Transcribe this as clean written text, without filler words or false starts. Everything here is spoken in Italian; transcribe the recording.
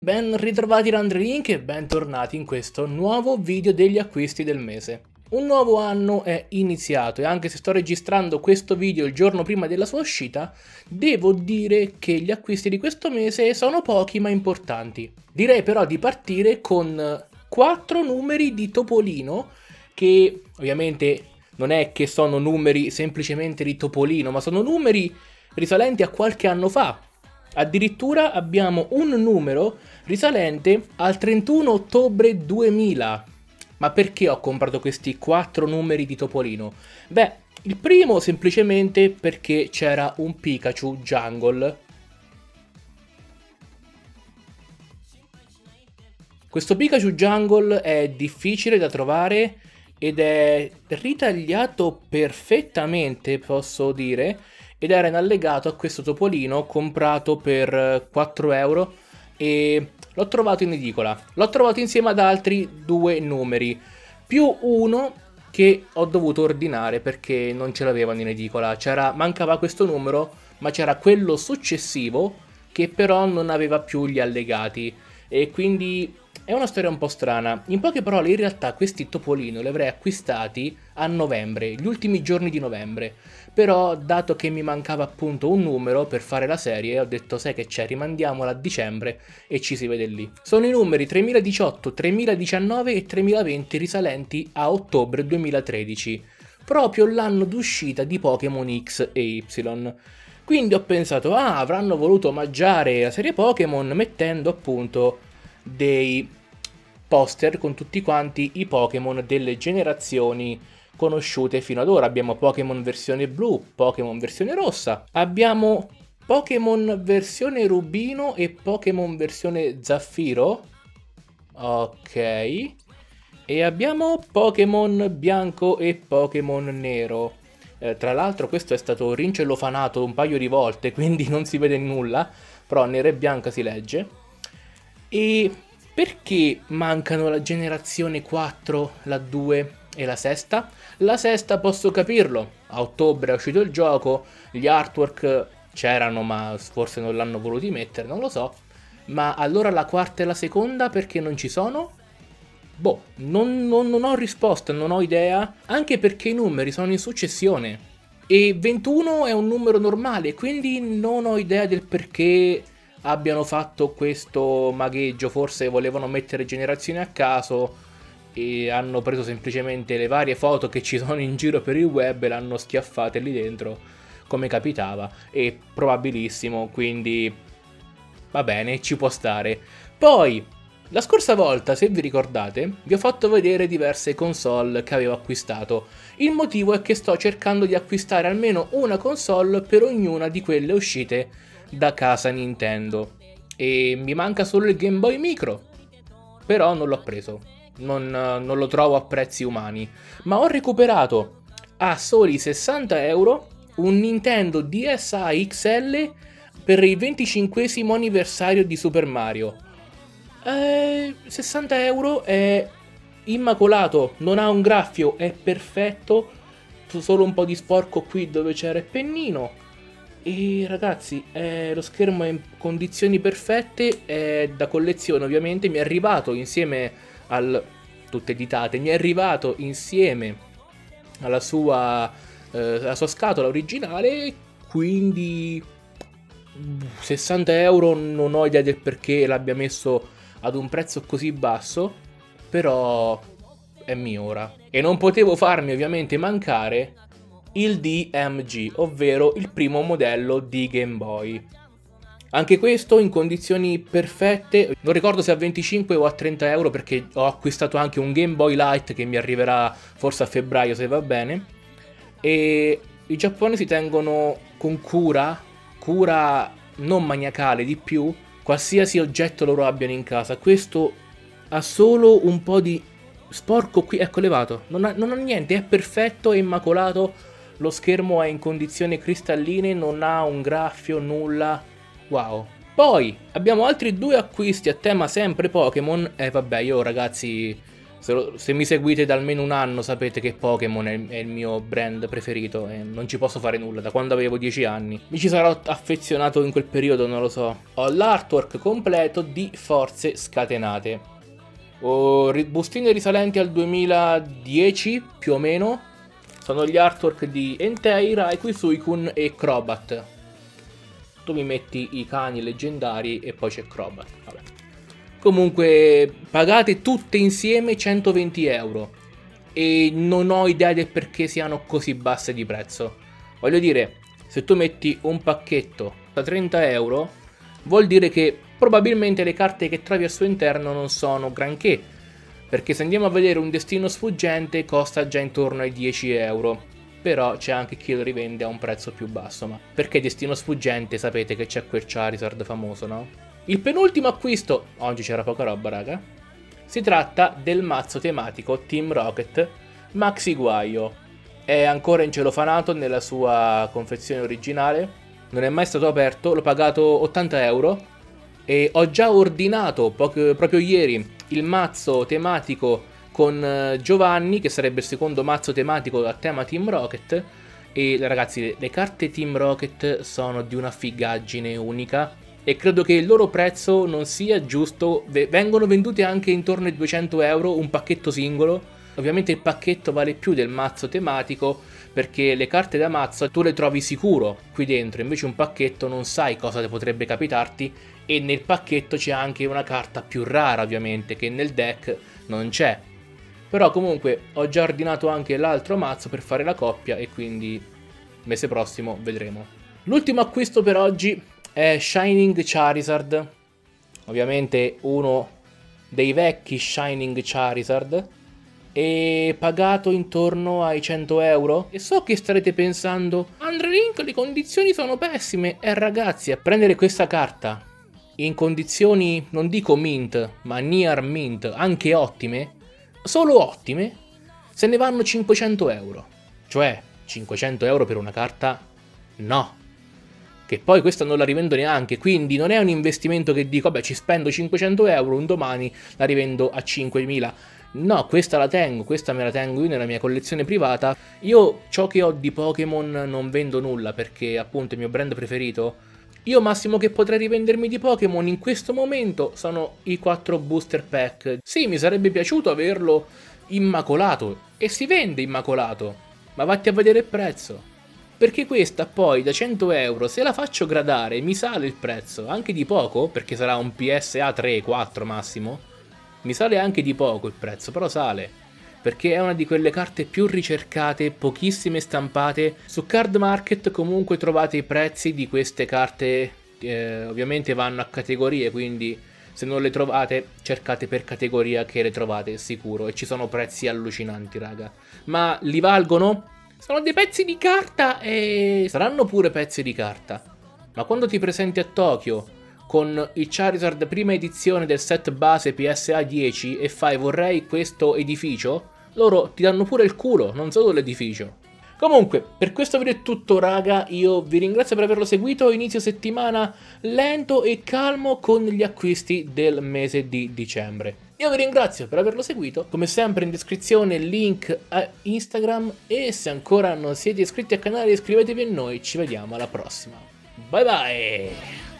Ben ritrovati Landrelink e bentornati in questo nuovo video degli acquisti del mese. Un nuovo anno è iniziato e anche se sto registrando questo video il giorno prima della sua uscita, devo dire che gli acquisti di questo mese sono pochi ma importanti. Direi però di partire con 4 numeri di Topolino che ovviamente non è che sono numeri semplicemente di Topolino, ma sono numeri risalenti a qualche anno fa. Addirittura abbiamo un numero risalente al 31 ottobre 2000. Ma perché ho comprato questi 4 numeri di Topolino? Beh, il primo semplicemente perché c'era un Pikachu Jungle. Questo Pikachu Jungle è difficile da trovare ed è ritagliato perfettamente, posso dire, ed era in allegato a questo Topolino comprato per 4 euro e l'ho trovato in edicola. L'ho trovato insieme ad altri 2 numeri, più uno che ho dovuto ordinare perché non ce l'avevano in edicola. Mancava questo numero, ma c'era quello successivo che però non aveva più gli allegati e quindi è una storia un po' strana. In poche parole, in realtà questi Topolino li avrei acquistati a novembre, gli ultimi giorni di novembre. Però, dato che mi mancava appunto un numero per fare la serie, ho detto, sai che c'è, rimandiamola a dicembre e ci si vede lì. Sono i numeri 3018, 3019 e 3020 risalenti a ottobre 2013, proprio l'anno d'uscita di Pokémon X e Y. Quindi ho pensato, avranno voluto omaggiare la serie Pokémon mettendo appunto dei poster con tutti quanti i Pokémon delle generazioni conosciute fino ad ora. Abbiamo Pokémon versione blu, Pokémon versione rossa, abbiamo Pokémon versione rubino e Pokémon versione zaffiro, ok, e abbiamo Pokémon bianco e Pokémon nero. Tra l'altro questo è stato rincellofanato un paio di volte, quindi non si vede nulla, però nera e bianca si legge. E perché mancano la generazione 4, la 2 e la sesta? La sesta posso capirlo, a ottobre è uscito il gioco, gli artwork c'erano ma forse non l'hanno voluti mettere, non lo so. Ma allora la quarta e la seconda perché non ci sono? Boh, non ho risposta, non ho idea, anche perché i numeri sono in successione. E 21 è un numero normale, quindi non ho idea del perché abbiano fatto questo magheggio. Forse volevano mettere generazioni a caso e hanno preso semplicemente le varie foto che ci sono in giro per il web e l'hanno schiaffate lì dentro come capitava, e probabilissimo, quindi va bene, ci può stare. Poi la scorsa volta, se vi ricordate, vi ho fatto vedere diverse console che avevo acquistato. Il motivo è che sto cercando di acquistare almeno una console per ognuna di quelle uscite da casa Nintendo e mi manca solo il Game Boy Micro, però non l'ho preso, non lo trovo a prezzi umani, ma ho recuperato a soli 60 euro un Nintendo DSi XL per il 25esimo anniversario di Super Mario. 60 euro è immacolato, non ha un graffio, è perfetto, solo un po' di sporco qui dove c'era il pennino. E ragazzi, lo schermo è in condizioni perfette, è da collezione ovviamente, mi è arrivato insieme tutte editate, mi è arrivato insieme alla sua scatola originale, quindi 60 euro non ho idea del perché l'abbia messo ad un prezzo così basso, però è mio ora. E non potevo farmi ovviamente mancare il DMG, ovvero il primo modello di Game Boy. Anche questo in condizioni perfette, non ricordo se a 25 o a 30 euro perché ho acquistato anche un Game Boy Light che mi arriverà forse a febbraio se va bene. E i giapponesi tengono con cura non maniacale di più, qualsiasi oggetto loro abbiano in casa. Questo ha solo un po' di sporco qui, ecco levato, non ha niente, è perfetto, è immacolato. Lo schermo è in condizioni cristalline, non ha un graffio, nulla. Wow. Poi abbiamo altri 2 acquisti a tema sempre Pokémon. E vabbè, io ragazzi Se mi seguite da almeno un anno sapete che Pokémon è il mio brand preferito e non ci posso fare nulla, da quando avevo 10 anni. Mi ci sarò affezionato in quel periodo, non lo so. Ho l'artwork completo di Forze Scatenate. Ho bustine risalenti al 2010 più o meno. Sono gli artwork di Entei, Raikou, Suicune e Crobat. Tu mi metti i cani leggendari e poi c'è Crobat. Vabbè. Comunque pagate tutte insieme 120 euro e non ho idea del perché siano così basse di prezzo. Voglio dire, se tu metti un pacchetto da 30 euro vuol dire che probabilmente le carte che trovi al suo interno non sono granché, perché se andiamo a vedere un destino sfuggente costa già intorno ai 10 euro, però c'è anche chi lo rivende a un prezzo più basso. Ma perché destino sfuggente? Sapete che c'è quel Charizard famoso, no? Il penultimo acquisto, oggi c'era poca roba raga, si tratta del mazzo tematico Team Rocket Maxi Guaio. È ancora incelofanato nella sua confezione originale, non è mai stato aperto, l'ho pagato 80 euro e ho già ordinato proprio ieri il mazzo tematico con Giovanni, che sarebbe il secondo mazzo tematico a tema Team Rocket. E ragazzi, le carte Team Rocket sono di una figaggine unica e credo che il loro prezzo non sia giusto. Vengono vendute anche intorno ai 200 euro un pacchetto singolo. Ovviamente il pacchetto vale più del mazzo tematico, perché le carte da mazzo tu le trovi sicuro qui dentro, invece un pacchetto non sai cosa potrebbe capitarti, e nel pacchetto c'è anche una carta più rara ovviamente che nel deck non c'è. Però comunque ho già ordinato anche l'altro mazzo per fare la coppia e quindi mese prossimo vedremo. L'ultimo acquisto per oggi è Shining Charizard, ovviamente uno dei vecchi Shining Charizard, e pagato intorno ai 100 euro. E so che starete pensando, Andrelink, le condizioni sono pessime. Ragazzi, a prendere questa carta in condizioni, non dico mint, ma near mint, anche ottime, solo ottime, se ne vanno 500 euro. Cioè, 500 euro per una carta? No. Che poi questa non la rivendo neanche, quindi non è un investimento che dico, vabbè, ci spendo 500 euro, un domani la rivendo a 5.000. No, questa la tengo, questa me la tengo io nella mia collezione privata. Io ciò che ho di Pokémon non vendo nulla, perché appunto è il mio brand preferito. Io massimo che potrei rivendermi di Pokémon in questo momento sono i 4 booster pack. Sì, mi sarebbe piaciuto averlo immacolato, e si vende immacolato, ma vatti a vedere il prezzo. Perché questa poi da 100 euro, se la faccio gradare, mi sale il prezzo, anche di poco, perché sarà un PSA 3-4 massimo. Mi sale anche di poco il prezzo, però sale, perché è una di quelle carte più ricercate, pochissime stampate. Su Card Market comunque trovate i prezzi di queste carte, ovviamente vanno a categorie, quindi se non le trovate cercate per categoria che le trovate sicuro, e ci sono prezzi allucinanti raga. Ma li valgono? Sono dei pezzi di carta e saranno pure pezzi di carta, ma quando ti presenti a Tokyo con il Charizard prima edizione del set base PSA 10 e fai vorrei questo edificio, loro ti danno pure il culo, non solo l'edificio. Comunque, per questo video è tutto raga, io vi ringrazio per averlo seguito, inizio settimana lento e calmo con gli acquisti del mese di dicembre. Io vi ringrazio per averlo seguito, come sempre in descrizione link a Instagram, e se ancora non siete iscritti al canale iscrivetevi a noi, ci vediamo alla prossima. Bye bye!